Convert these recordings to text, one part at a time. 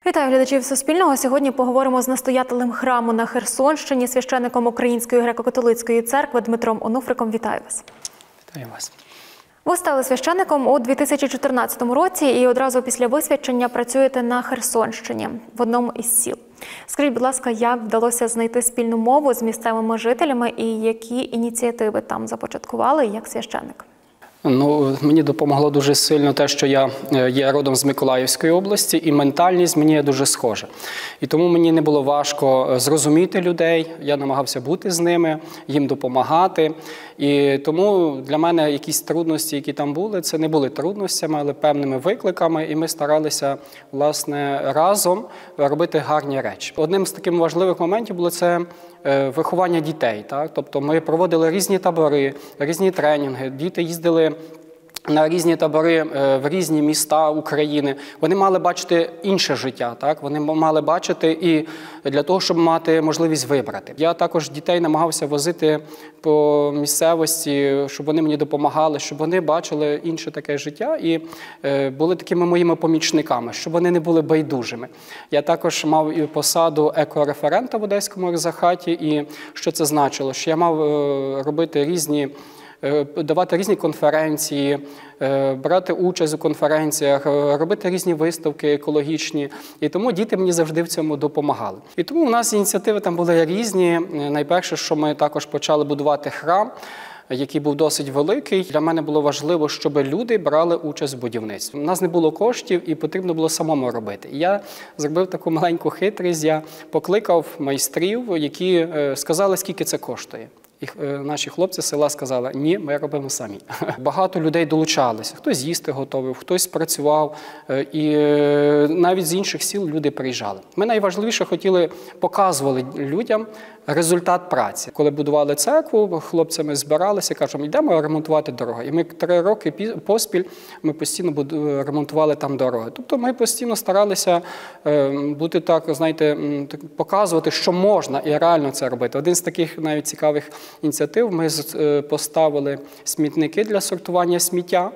Вітаю глядачів Суспільного. Сьогодні поговоримо з настоятелем храму на Херсонщині, священником Української греко-католицької церкви Дмитром Онуфриком. Вітаю вас. Вітаю вас. Ви стали священником у 2014 році і одразу після висвячення працюєте на Херсонщині, в одному із сіл. Скажіть, будь ласка, як вдалося знайти спільну мову з місцевими жителями і які ініціативи там започаткували як священник? Мені допомогло дуже сильно те, що я є родом з Миколаївської області, і ментальність мені дуже схожа. І тому мені не було важко зрозуміти людей, я намагався бути з ними, їм допомагати. І тому для мене якісь трудності, які там були, це не були трудностями, але певними викликами, і ми старалися, власне, разом робити гарні речі. Одним з таких важливих моментів було це виховання дітей. Так? Тобто ми проводили різні табори, різні тренінги, діти їздили на різні табори в різні міста України. Вони мали бачити інше життя, так? Вони мали бачити і для того, щоб мати можливість вибрати. Я також дітей намагався возити по місцевості, щоб вони мені допомагали, щоб вони бачили інше таке життя і були такими моїми помічниками, щоб вони не були байдужими. Я також мав і посаду екореферента в Одеському екзархаті, і що це значило? Що я мав давати різні конференції, брати участь у конференціях, робити різні виставки екологічні. І тому діти мені завжди в цьому допомагали. І тому у нас ініціативи там були різні. Найперше, що ми також почали будувати храм, який був досить великий. Для мене було важливо, щоб люди брали участь в будівництві. У нас не було коштів і потрібно було самому робити. І я зробив таку маленьку хитрість, я покликав майстрів, які сказали, скільки це коштує. І наші хлопці з села сказали, ні, ми робимо самі. Багато людей долучалися, хтось їсти готовив, хтось працював, і навіть з інших сіл люди приїжджали. Ми найважливіше хотіли показувати людям результат праці. Коли будували церкву, хлопцями збиралися, кажемо, йдемо ремонтувати дороги. І ми 3 роки поспіль ми постійно ремонтували там дороги. Тобто ми постійно старалися бути так, знаєте, показувати, що можна і реально це робити. Один з таких навіть цікавих ініціатив, ми поставили смітники для сортування сміття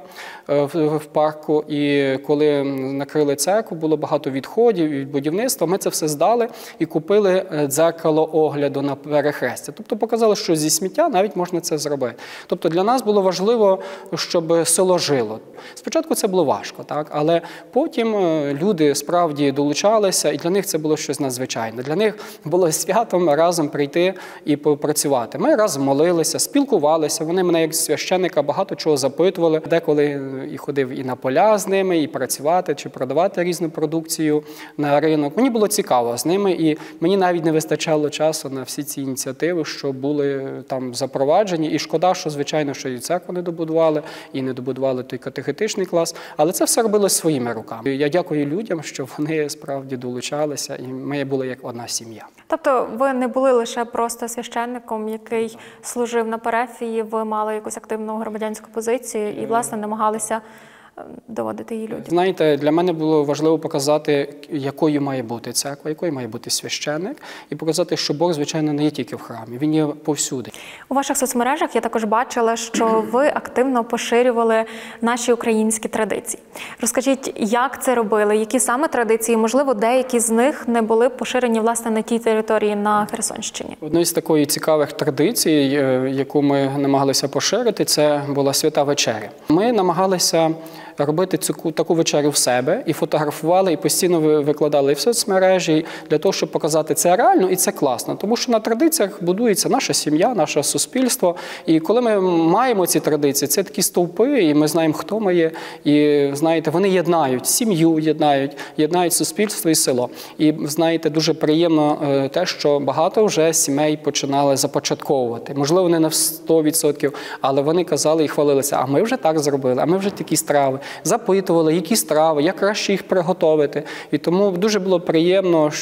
в парку, і коли накрили церкву, було багато відходів від будівництва, ми це все здали і купили дзеркало огляду на перехрестя. Тобто показали, що зі сміття навіть можна це зробити. Тобто для нас було важливо, щоб село жило. Спочатку це було важко, так? Але потім люди справді долучалися, і для них це було щось надзвичайне. Для них було святом разом прийти і попрацювати. Ми разом молилися, спілкувалися, вони мене як священника багато чого запитували. Деколи і ходив і на поля з ними, і працювати, чи продавати різну продукцію на ринок. Мені було цікаво з ними, і мені навіть не вистачало часу на всі ці ініціативи, що були там запроваджені. І шкода, що, звичайно, що і церкву не добудували, і не добудували той катехетичний клас, але це все робили своїми руками. Я дякую людям, що вони справді долучалися, і ми були як одна сім'я. Тобто ви не були лише просто священником, який служив на парафії, ви мали якусь активну громадянську позицію і, власне, намагалися доводити її людям. Знаєте, для мене було важливо показати, якою має бути церква, якою має бути священник, і показати, що Бог, звичайно, не є тільки в храмі, Він є повсюди. У ваших соцмережах я також бачила, що ви активно поширювали наші українські традиції. Розкажіть, як це робили, які саме традиції, можливо, деякі з них не були поширені, власне, на тій території на Херсонщині? Одною з такої цікавих традицій, яку ми намагалися поширити, це була Свята Вечеря. Ми намагалися робити таку вечерю в себе і фотографували, і постійно викладали в соцмережі для того, щоб показати це реально і це класно. Тому що на традиціях будується наша сім'я, наше суспільство. І коли ми маємо ці традиції, це такі стовпи, і ми знаємо, хто ми є. І, знаєте, вони єднають сім'ю, єднають суспільство і село. І, знаєте, дуже приємно те, що багато вже сімей починали започатковувати. Можливо, не на 100%, але вони казали і хвалилися, а ми вже так зробили, а ми вже такі страви. Запитували, які страви, як краще їх приготувати. І тому дуже було приємно,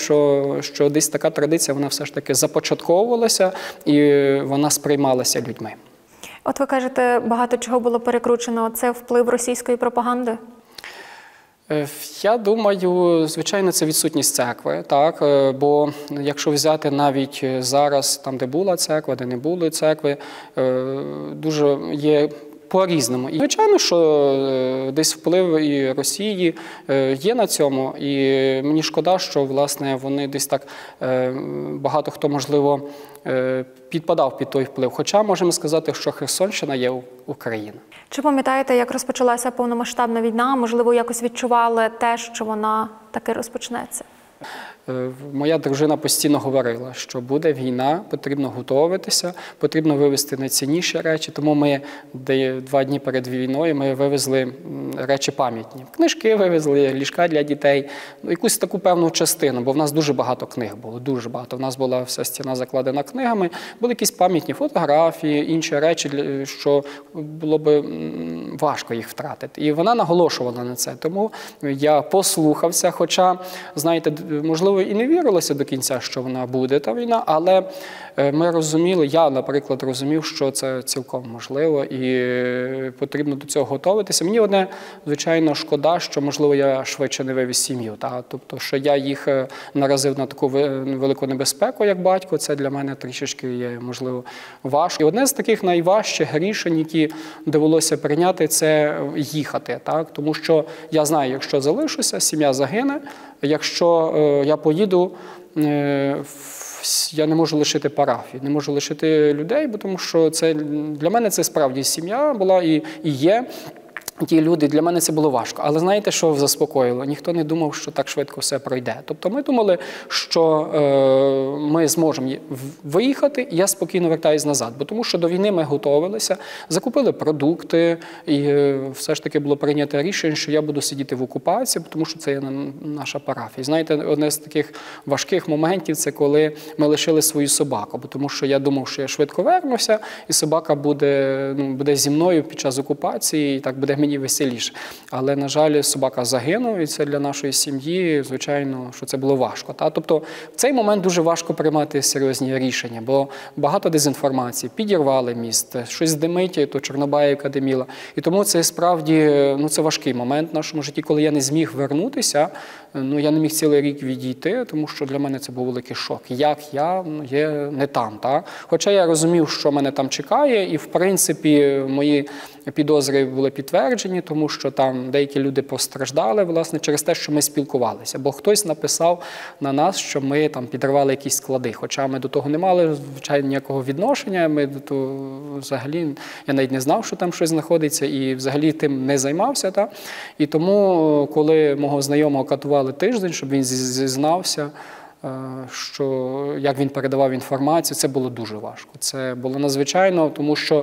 що десь така традиція, вона все ж таки започатковувалася і вона сприймалася людьми. От ви кажете, багато чого було перекручено. Це вплив російської пропаганди? Я думаю, звичайно, це відсутність церкви, так, бо якщо взяти навіть зараз, там, де була церква, де не було церкви, дуже є по-різному. І, звичайно, що десь вплив і Росії є на цьому, і мені шкода, що, власне, вони десь так, багато хто, можливо, підпадав під той вплив. Хоча можемо сказати, що Херсонщина є Україна. Чи пам'ятаєте, як розпочалася повномасштабна війна? Можливо, якось відчували те, що вона таки розпочнеться? Моя дружина постійно говорила, що буде війна, потрібно готуватися, потрібно вивезти найцінніші речі. Тому ми 2 дні перед війною ми вивезли речі пам'ятні. Книжки вивезли, ліжка для дітей, якусь таку певну частину, бо в нас дуже багато книг було, дуже багато. В нас була вся стіна закладена книгами, були якісь пам'ятні фотографії, інші речі, що було б важко їх втратити. І вона наголошувала на це. Тому я послухався, хоча, знаєте, можливо, і не вірилося до кінця, що вона буде, та війна, але ми розуміли, я, наприклад, розумів, що це цілком можливо і потрібно до цього готуватися. Мені одне, звичайно, шкода, що, можливо, я швидше не вивіз сім'ю. Тобто, що я їх наразив на таку велику небезпеку, як батько, це для мене трішечки є, можливо, важко. І одне з таких найважчих рішень, які довелося прийняти, це їхати. Тому що я знаю, якщо залишуся, сім'я загине, якщо я поїду, я не можу лишити парафію, не можу лишити людей, бо тому що це, для мене це справді сім'я була і є. Ті люди, для мене це було важко. Але знаєте, що заспокоїло? Ніхто не думав, що так швидко все пройде. Тобто ми думали, що ми зможемо виїхати, і я спокійно вертаюсь назад. Бо тому що до війни ми готувалися, закупили продукти, і все ж таки було прийнято рішення, що я буду сидіти в окупації, тому що це є наша парафія. Знаєте, одне з таких важких моментів – це коли ми лишили свою собаку. Бо тому що я думав, що я швидко вернуся, і собака буде зі мною під час окупації, і так буде мені веселіше. Але, на жаль, собака загинув, і це для нашої сім'ї, звичайно, що це було важко. Тобто, в цей момент дуже важко приймати серйозні рішення, бо багато дезінформації, підірвали міст, щось димить, то Чорнобаївка диміла. І тому це справді, це важкий момент в нашому житті, коли я не зміг вернутися, я не міг цілий рік відійти, тому що для мене це був великий шок. Як я є не там, Хоча я розумів, що мене там чекає, і, в принципі, мої підозри були підтверджені, тому що там деякі люди постраждали, власне, через те, що ми спілкувалися. Бо хтось написав на нас, що ми там підривали якісь склади, хоча ми до того не мали, звичайно, ніякого відношення, ми до того взагалі, я навіть не знав, що там щось знаходиться, і взагалі тим не займався. І тому, коли мого знайомого катували тиждень, щоб він зізнався, що як він передавав інформацію, це було дуже важко. Це було надзвичайно, тому що,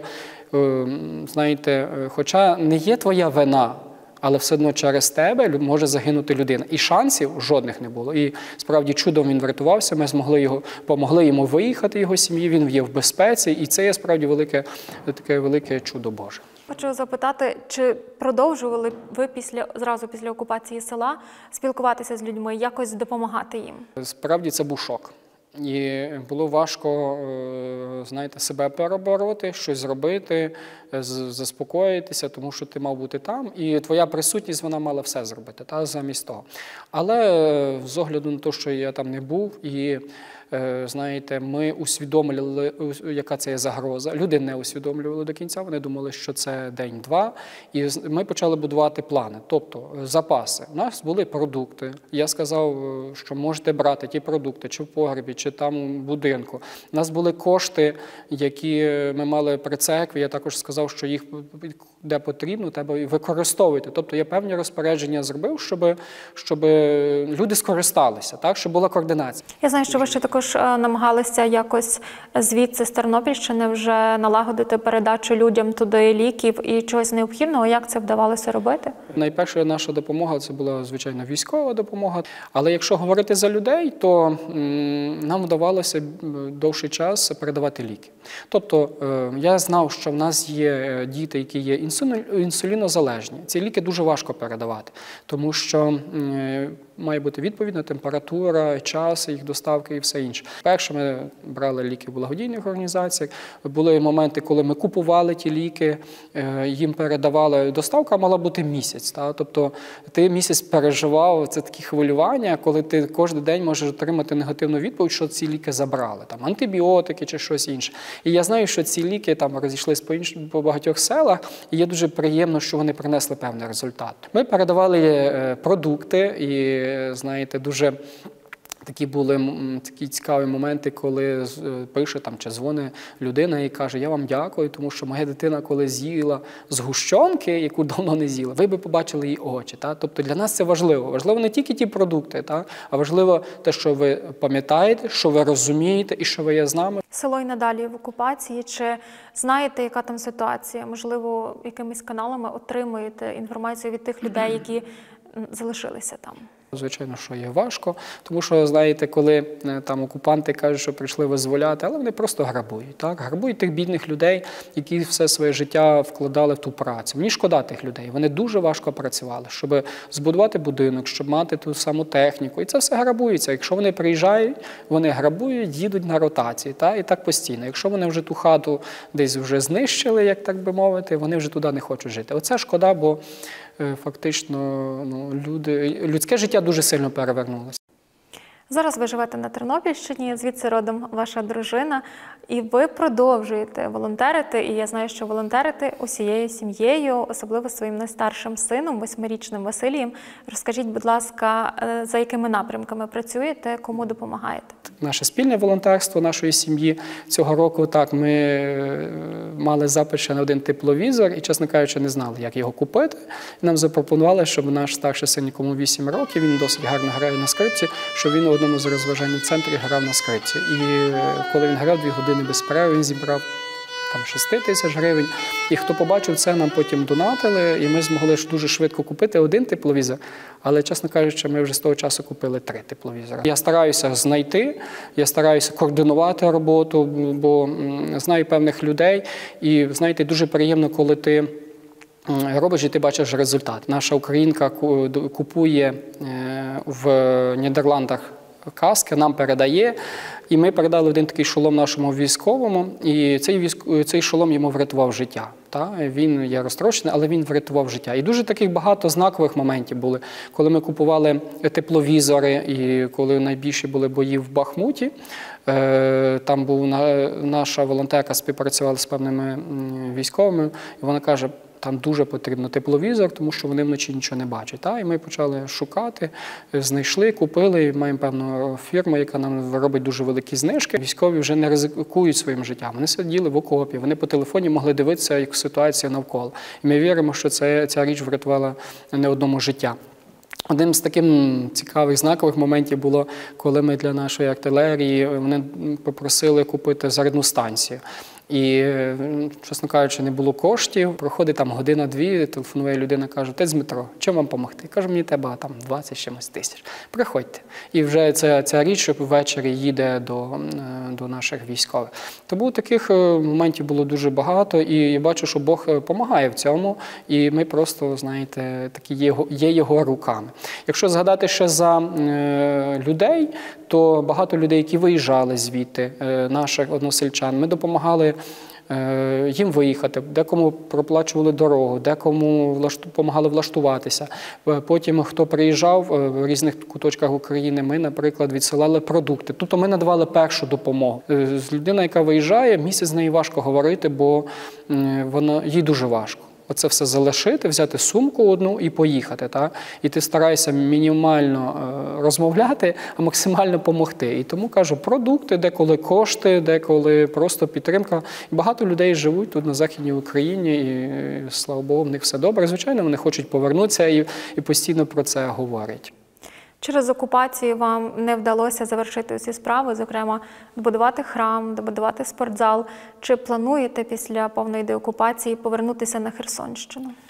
знаєте, хоча не є твоя вина, але все одно через тебе може загинути людина. І шансів жодних не було. І справді чудом він врятувався, ми помогли йому виїхати, його сім'ї, він є в безпеці, і це є справді таке велике чудо Боже. Хочу запитати, чи продовжували ви зразу після окупації села спілкуватися з людьми, якось допомагати їм? Справді це був шок. І було важко, знаєте, себе перебороти, щось зробити, заспокоїтися, тому що ти мав бути там, і твоя присутність, вона мала все зробити, замість того. Але з огляду на те, що я там не був, і, знаєте, ми усвідомлювали, яка це є загроза. Люди не усвідомлювали до кінця, вони думали, що це день-два, і ми почали будувати плани, тобто запаси. У нас були продукти, я сказав, що можете брати ті продукти, чи в погребі, чи там у будинку. У нас були кошти, які ми мали при церкві, я також сказав, що їх де потрібно, треба використовувати. Тобто я певні розпорядження зробив, щоб люди скористалися, щоб була координація. Я знаю, що ви ще також намагалися якось звідси з Тернопільщини вже налагодити передачу людям туди ліків і чогось необхідного. Як це вдавалося робити? Найперша наша допомога – це була, звичайно, військова допомога. Але якщо говорити за людей, то нам вдавалося довший час передавати ліки. Тобто я знав, що в нас є діти, які є інсулінозалежні. Ці ліки дуже важко передавати, тому що має бути відповідна температура, час їх доставки і все інше. Перше ми брали ліки в благодійних організаціях. Були моменти, коли ми купували ті ліки, їм передавали. Доставка мала бути місяць. Тобто ти місяць переживав, це такі хвилювання, коли ти кожен день можеш отримати негативну відповідь, що ці ліки забрали, там антибіотики чи щось інше. І я знаю, що ці ліки там розійшлись по багатьох селах, і є дуже приємно, що вони принесли певний результат. Ми передавали продукти і, знаєте, дуже такі були такі цікаві моменти, коли пише там чи дзвонить людина і каже: я вам дякую, тому що моя дитина, коли з'їла згущенки, яку давно не з'їла, ви би побачили її очі. Тобто для нас це важливо. Важливо не тільки ті продукти, а важливо те, що ви пам'ятаєте, що ви розумієте і що ви є з нами. Село й надалі в окупації. Чи знаєте, яка там ситуація? Можливо, якимись каналами отримуєте інформацію від тих людей, які залишилися там? Звичайно, що є важко, тому що, знаєте, коли там окупанти кажуть, що прийшли визволяти, але вони просто грабують. Грабують тих бідних людей, які все своє життя вкладали в ту працю. Мені шкода тих людей, вони дуже важко працювали, щоб збудувати будинок, щоб мати ту саму техніку. І це все грабується. Якщо вони приїжджають, вони грабують, їдуть на ротації. І так постійно. Якщо вони вже ту хату десь вже знищили, як так би мовити, вони вже туди не хочуть жити. Оце шкода, бо фактично людське життя дуже сильно перевернулося. Зараз ви живете на Тернопільщині, звідси родом ваша дружина, і ви продовжуєте волонтерити, і я знаю, що волонтерите усією сім'єю, особливо своїм найстаршим сином, 8-річним Василієм. Розкажіть, будь ласка, за якими напрямками працюєте, кому допомагаєте? Наше спільне волонтерство нашої сім'ї цього року, ми мали запит ще на один тепловізор і, чесно кажучи, не знали, як його купити. Нам запропонували, щоб наш старший син, якому 8 років, він досить гарно грає на скрипці, щоб він у одному з розважальних центрів грав на скрипці. І коли він грав 2 години без перерви, він зібрав там 6 тисяч гривень. І хто побачив це, нам потім донатили, і ми змогли дуже швидко купити один тепловізор, але, чесно кажучи, ми вже з того часу купили 3 тепловізори. Я стараюся знайти, я стараюся координувати роботу, бо знаю певних людей, і, знаєте, дуже приємно, коли ти робиш і ти бачиш результат. Наша українка купує в Нідерландах каски, нам передає, і ми передали один такий шолом нашому військовому, і цей шолом йому врятував життя. Він є розтрощений, але він врятував життя. І дуже таких багато знакових моментів були, коли ми купували тепловізори, і коли найбільші були бої в Бахмуті. Там була наша волонтерка, співпрацювала з певними військовими, і вона каже: там дуже потрібно тепловізор, тому що вони вночі нічого не бачать. І ми почали шукати, знайшли, купили, маємо певну фірму, яка нам робить дуже великі знижки. Військові вже не ризикують своїм життям. Вони сиділи в окопі, вони по телефоні могли дивитися, як ситуація навколо. І ми віримо, що ця річ врятувала не одному життя. Одним з таких цікавих, знакових моментів було, коли ми для нашої артилерії, вони попросили купити зарядну станцію. І, чесно кажучи, не було коштів. Проходить там година-дві, телефонує людина, каже: отець Дмитро, чим вам допомогти? Кажу: мені треба там 20 чимось тисяч. Приходьте. І вже ця річ ввечері їде до наших військових. Тому таких моментів було дуже багато, і я бачу, що Бог допомагає в цьому, і ми просто, знаєте, такі є його руками. Якщо згадати ще за людей, то багато людей, які виїжджали звідти, наших односельчан, ми допомагали їм виїхати, декому проплачували дорогу, декому допомагали влаштуватися. Потім, хто приїжджав в різних куточках України, ми, наприклад, відсилали продукти. Тобто ми надавали першу допомогу. Людина, яка виїжджає, місяць з нею важко говорити, бо їй дуже важко. Оце все залишити, взяти сумку одну і поїхати. І ти стараєшся мінімально розмовляти, а максимально допомогти. І тому, кажу, продукти, деколи кошти, деколи просто підтримка. Багато людей живуть тут на Західній Україні, і, слава Богу, в них все добре. Звичайно, вони хочуть повернутися і постійно про це говорять. Через окупацію вам не вдалося завершити усі справи, зокрема, добудувати храм, добудувати спортзал. Чи плануєте після повної деокупації повернутися на Херсонщину?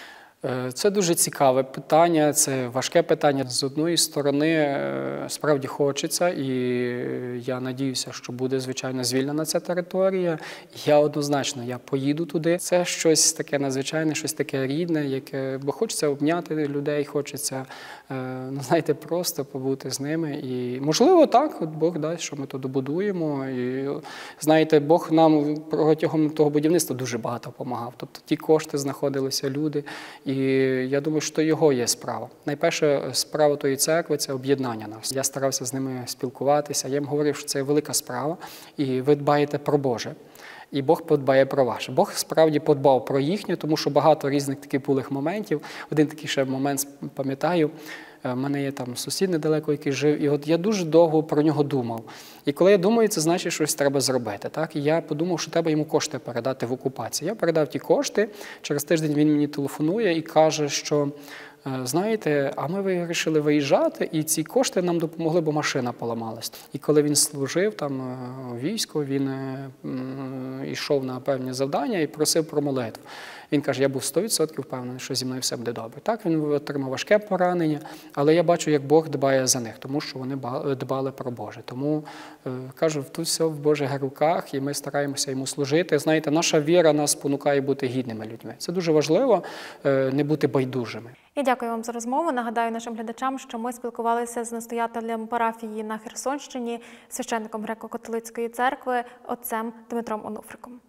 Це дуже цікаве питання, це важке питання. З одної сторони, справді хочеться, і я надіюся, що буде, звичайно, звільнена ця територія. Я однозначно поїду туди. Це щось таке надзвичайне, щось таке рідне, яке, бо хочеться обняти людей, хочеться, знаєте, просто побути з ними. І, можливо, так, от Бог дасть, що ми то добудуємо. І, знаєте, Бог нам протягом того будівництва дуже багато допомагав. Тобто ті кошти знаходилися, люди. І я думаю, що його є справа. Найперша справа тої церкви – це об'єднання нас. Я старався з ними спілкуватися. Я їм говорив, що це велика справа, і ви дбаєте про Боже. І Бог подбає про ваше. Бог справді подбав про їхнє, тому що багато різних таких булих моментів. Один такий ще момент пам'ятаю. У мене є там сусід недалеко, який жив, і от я дуже довго про нього думав. І коли я думаю, це значить, що щось треба зробити. Так? І я подумав, що треба йому кошти передати в окупацію. Я передав ті кошти, через тиждень він мені телефонує і каже, що, знаєте, а ми вирішили виїжджати, і ці кошти нам допомогли, бо машина поламалась. І коли він служив там у війську, він йшов на певні завдання і просив про молитву. Він каже, я був 100% впевнений, що зі мною все буде добре. Так, він отримав важке поранення, але я бачу, як Бог дбає за них, тому що вони дбали про Боже. Тому, кажу, тут все в Божих руках, і ми стараємося йому служити. Знаєте, наша віра нас спонукає бути гідними людьми. Це дуже важливо, не бути байдужими. Я дякую вам за розмову. Нагадаю нашим глядачам, що ми спілкувалися з настоятелем парафії на Херсонщині, священником Греко-католицької церкви, отцем Дмитром Онуфриком.